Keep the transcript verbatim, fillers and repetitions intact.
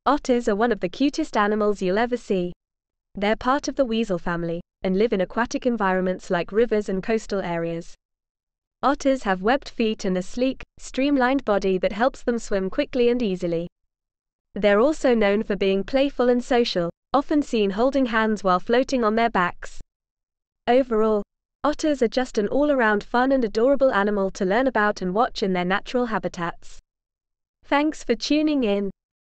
Otters are one of the cutest animals you'll ever see. They're part of the weasel family, and live in aquatic environments like rivers and coastal areas. Otters have webbed feet and a sleek, streamlined body that helps them swim quickly and easily. They're also known for being playful and social, often seen holding hands while floating on their backs. Overall, otters are just an all-around fun and adorable animal to learn about and watch in their natural habitats. Thanks for tuning in.